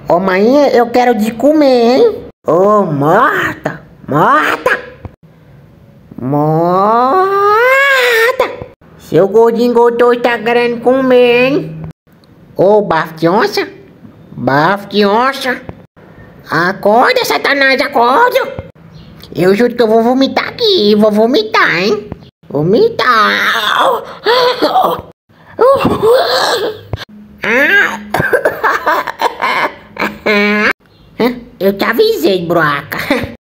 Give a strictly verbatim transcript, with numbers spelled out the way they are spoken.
Ô, mãe, eu quero de comer, hein? Ô, morta, morta, morta. Seu gordinho gostoso tá querendo comer, hein? Ô, bafo de onça, bafo de onça. Acorda, Satanás, acorda. Eu juro que eu vou vomitar aqui, vou vomitar, hein? Vomitar. Eu te avisei, broca.